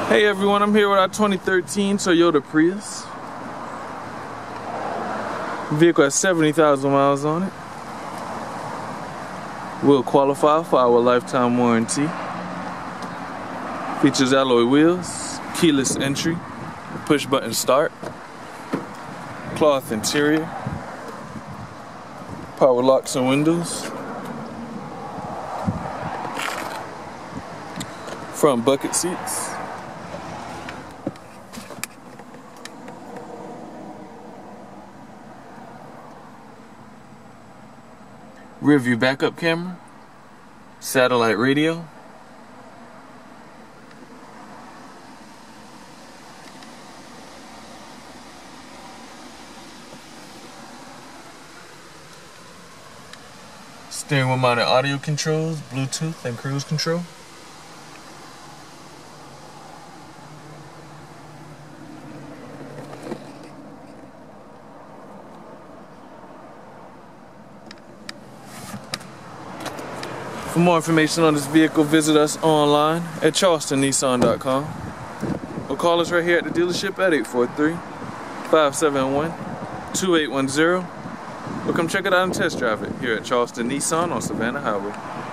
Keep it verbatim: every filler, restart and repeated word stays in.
Hey everyone, I'm here with our twenty thirteen Toyota Prius. The vehicle has seventy thousand miles on it. Will qualify for our lifetime warranty. Features alloy wheels, keyless entry, push button start, cloth interior, power locks and windows, front bucket seats, rear view backup camera, satellite radio, steering wheel mounted audio controls, Bluetooth and cruise control. For more information on this vehicle, visit us online at charleston nissan dot com or call us right here at the dealership at eight four three, five seven one, two eight one zero or come check it out and test drive it here at Charleston Nissan on Savannah Highway.